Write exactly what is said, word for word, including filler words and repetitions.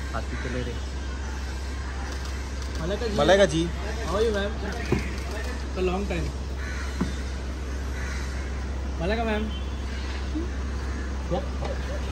खाती चले रहे। Malaika ji, how are you ma'am? For long time. Malaika ma'am.